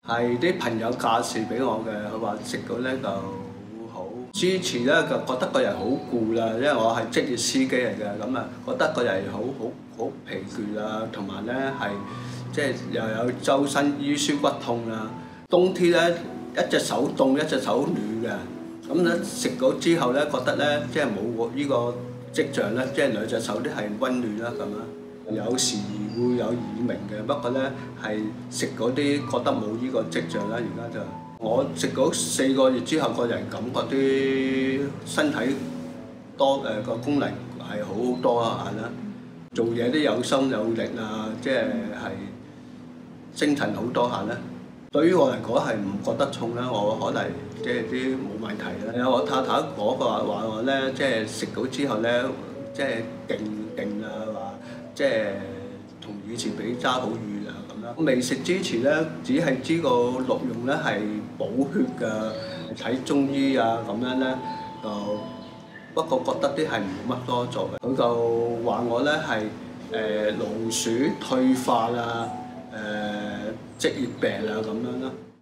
係啲朋友介紹俾我嘅，佢話食到咧就好。之前咧就覺得個人好攰啦，因為我係職業司機嚟嘅，咁啊覺得個人好疲倦啊，同埋咧係即係又有周身腰酸骨痛啊。冬天咧一隻手凍一隻手暖嘅，咁咧食咗之後咧覺得咧即係冇呢個跡象咧，即係兩隻手都係溫暖啦咁啊。有時會有耳鳴嘅，不過咧係食嗰啲覺得冇呢個跡象啦。而家就我食咗4個月之後，個人感覺啲身體個功能係好多啊啦，做嘢都有心有力啊，即係精神好多下啦。對於我嚟講係唔覺得重啦，我可能即係啲冇問題啦。有我太太講過話我咧，即係食到之後咧，即係勁啊話。即係同以前比爭好遠啊咁樣。未食之前咧，只係知個鹿茸咧係補血㗎，睇中醫啊咁樣咧就不過覺得啲係冇乜多作嘅。佢就話我咧係勞鼠退化啊、職業病啊咁樣啦。